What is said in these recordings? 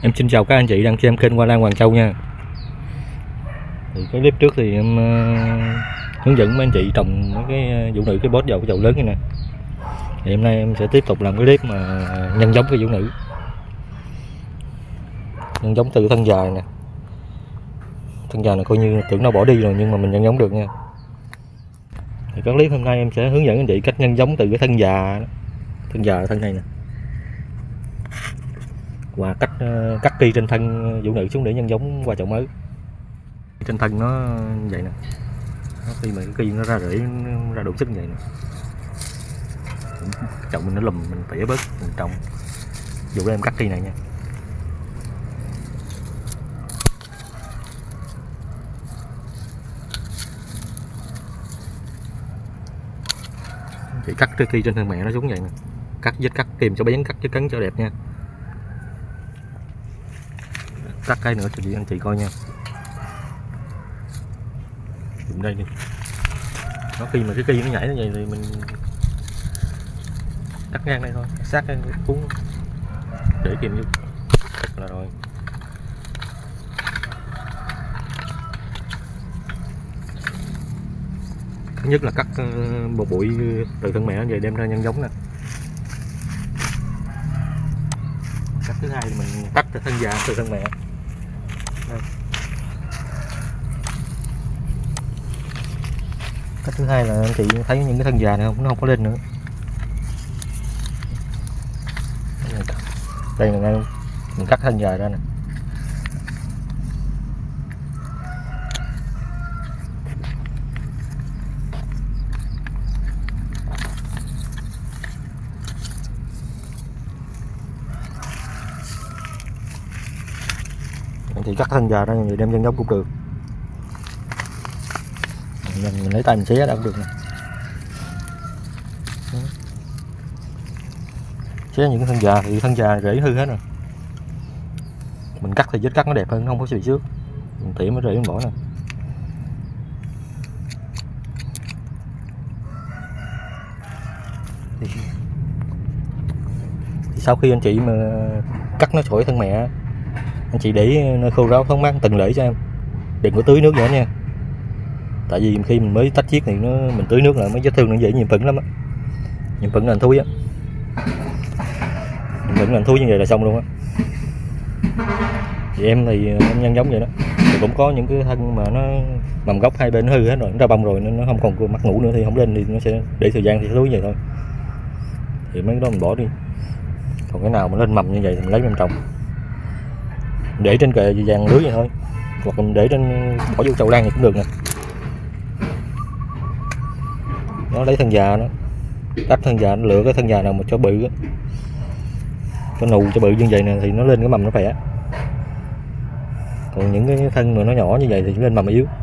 Em xin chào các anh chị đang xem kênh Hoa Lan Hoàng Châu nha. Thì cái clip trước thì em hướng dẫn mấy anh chị trồng mấy cái vũ nữ cái bốt vào cái chậu lớn như nè. Thì hôm nay em sẽ tiếp tục làm cái clip mà nhân giống cái vũ nữ. Nhân giống từ thân dài nè. Thân dài này coi như tưởng nó bỏ đi rồi nhưng mà mình nhân giống được nha. Thì cái clip hôm nay em sẽ hướng dẫn anh chị cách nhân giống từ cái thân già đó. Thân già là thân này nè. Và cách cắt ki trên thân vũ nữ xuống để nhân giống qua chậu mới. Trên thân nó vậy nè, khi mà cái ki nó ra rễ ra đủ sức vậy nè, chậu mình nó lùm mình tỉa bớt mình trồng. Dù em cắt ki này nha. Chị cắt cái ki trên thân mẹ nó xuống vậy nè, cắt vết cắt kìm cho bén, cắt vết cấn cho đẹp nha. Cắt cái nữa cho chị anh chị coi nha. Dùng đây đi. Nó khi mà cái ki nó nhảy nó vậy thì mình cắt ngang đây thôi, sát cái cuốn để kìm vô là rồi. Thứ nhất là cắt một bụi từ thân mẹ về đem ra nhân giống nè. Cắt thứ hai thì mình cắt thân già từ thân mẹ. Đây. Cách thứ hai là anh chị thấy những cái thân già này không, nó không có lên nữa. Đây là ngay mình cắt thân già ra nè. Anh chị cắt thân già ra thì đem nhân giống cũng được. Mình lấy tay mình xé ra cũng được nè. Xé những cái thân già thì thân già rễ hư hết rồi. Mình cắt thì vết cắt nó đẹp hơn, nó không có bị xước. Mình tỉa mới rễ mình bỏ nè. Thì sau khi anh chị mà cắt nó khỏi thân mẹ, anh chị để nơi khô ráo thoáng mát từng lễ cho em. Đừng có tưới nước nữa nha. Tại vì khi mình mới tách chiết thì mình tưới nước là mấy vết thương nó dễ nhiễm khuẩn lắm á. Nhiễm khuẩn là anh thui á. Nhiễm khuẩn là anh thui như vậy là xong luôn á. Thì em nhân giống vậy đó. Thì cũng có những cái thân mà nó mầm gốc hai bên nó hư hết rồi, nó ra bông rồi nó không còn mắt ngủ nữa thì không lên thì nó sẽ để thời gian thì thúi vậy thôi. Thì mấy cái đó mình bỏ đi. Còn cái nào mà lên mầm như vậy thì mình lấy mình trồng. Để trên kệ vàng lưới vậy thôi. Hoặc mình để trên bỏ vô chậu lan thì cũng được nè. Nó lấy thân già nó tách thân già, nó lựa cái thân già nào mà cho bự á, cho nù cho bự như vậy nè thì nó lên cái mầm nó khỏe. Còn những cái thân mà nó nhỏ như vậy thì lên mầm yếu.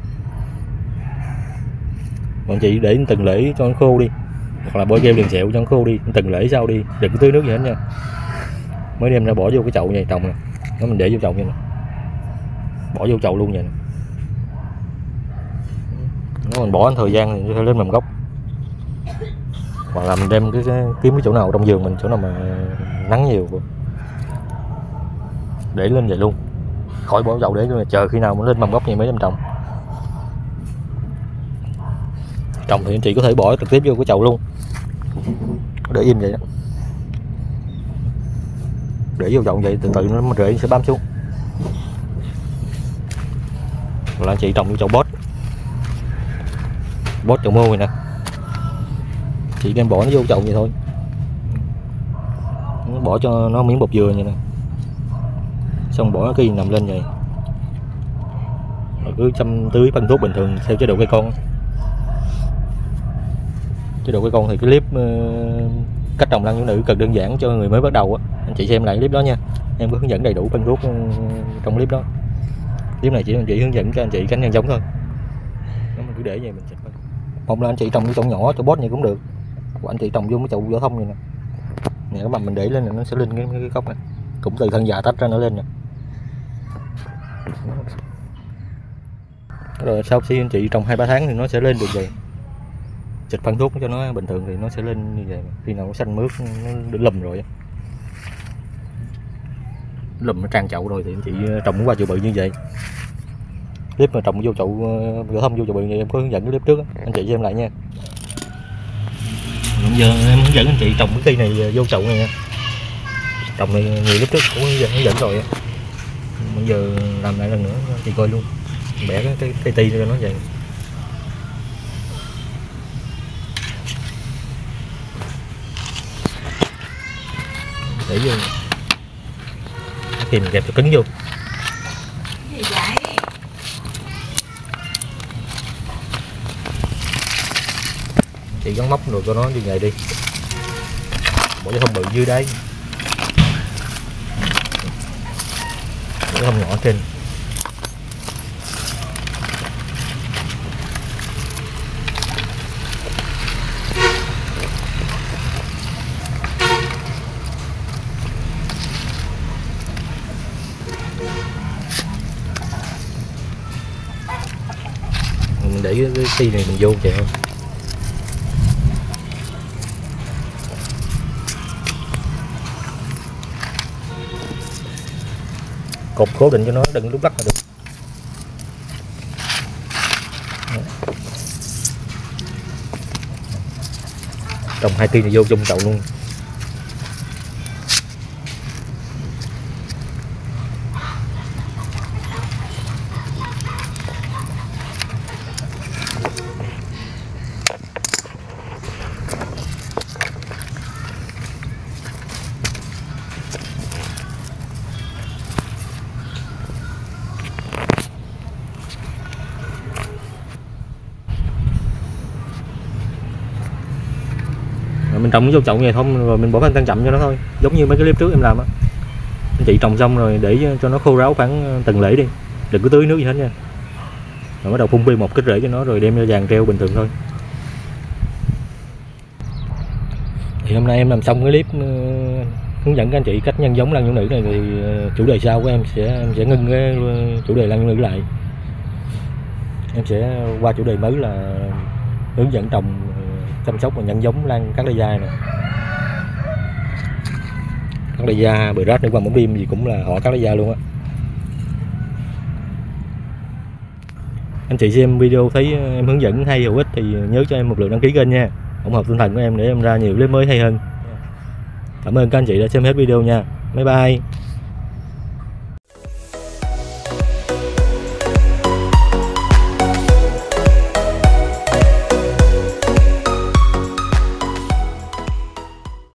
Bọn chị để từng lễ cho nó khô đi, hoặc là bôi keo liền sẹo cho nó khô đi, từng lễ sau đi, đừng có tưới nước gì hết nha. Mới đem ra bỏ vô cái chậu này trồng nè. Nó mình để vô chậu như nè, bỏ vô chậu luôn vậy nè. Nó mình bỏ thời gian thì lên mầm gốc. Hoặc là mình đem kiếm cái chỗ nào trong vườn mình, chỗ nào mà nắng nhiều để lên vậy luôn, khỏi bỏ chậu để chờ khi nào mình lên mầm gốc thì mới đem trồng. Trồng thì anh chị có thể bỏ trực tiếp vô cái chậu luôn, để im vậy đó, để vô chậu vậy từ từ nó rễ sẽ bám xuống. Hoặc là anh chị trồng cái chậu bốt chậu mô này nè, chị đem bỏ nó vô chậu vậy thôi, bỏ cho nó miếng bột dừa vậy nè, xong bỏ cái nằm lên vậy, rồi cứ chăm tưới phân thuốc bình thường theo chế độ cây con. Chế độ cây con thì cái clip cách trồng lan vũ nữ cực đơn giản cho người mới bắt đầu á, anh chị xem lại clip đó nha, em có hướng dẫn đầy đủ phân thuốc trong clip đó. Clip này anh chị hướng dẫn cho anh chị cách nhân giống thôi. Nó mình cứ để vậy mình xịt. Một là anh chị trồng cái chậu nhỏ chậu bốt này cũng được, hoặc anh chị trồng vô cái chậu vỏ thông này nè. Nè cái mầm mình để lên là nó sẽ lên cái gốc này, cũng từ thân già tách ra nó lên nè. Rồi sau khi anh chị trồng 2-3 tháng thì nó sẽ lên được vậy. Xịt phân thuốc cho nó bình thường thì nó sẽ lên như vậy. Khi nào nó xanh mướt nó lùm rồi lùm nó trang chậu rồi thì anh chị trồng qua chậu bự như vậy. Clip mà trồng vô chậu gỗ thông vô chậu bự thì em có hướng dẫn cái clip trước đó. Anh chị cho em lại nha. Bây giờ em hướng dẫn anh chị trồng cái cây này vô chậu này nha. Trồng này nhiều clip trước cũng hướng dẫn rồi á. Bây giờ làm lại lần nữa chị coi luôn. Bẻ cái cây ti cho nó vậy. Để vô kìm kẹp cho cứng vô. Chị gắn móc rồi cho nó như vậy đi. Bỏ cái thông bự dưới đây. Bỏ cái thông nhỏ trên. Mình để cái xi này mình vô vậy thôi. Cột cố định cho nó đừng lúc lắc là được. Trồng 2 cây này vô trong chậu luôn. Mình trồng vô chậu này không rồi mình bỏ phân tăng chậm cho nó thôi, giống như mấy cái clip trước em làm á. Anh chị trồng xong rồi để cho nó khô ráo khoảng tuần lễ đi, đừng có tưới nước gì hết nha. Rồi bắt đầu phun một cái rễ cho nó rồi đem ra vàng treo bình thường thôi. Thì hôm nay em làm xong cái clip hướng dẫn các anh chị cách nhân giống lan vũ nữ này, thì chủ đề sau của em sẽ ngưng cái chủ đề lan vũ nữ lại. Em sẽ qua chủ đề mới là hướng dẫn trồng, chăm sóc và nhân giống lan cát lê giai này. Cát lê giai, bờ rát, nước quang bóng bim gì cũng là họ cát lê giai luôn á. Anh chị xem video thấy em hướng dẫn hay hữu ích thì nhớ cho em một lượt đăng ký kênh nha, ủng hộ tinh thần của em để em ra nhiều clip mới hay hơn. Cảm ơn các anh chị đã xem hết video nha. Bye bye.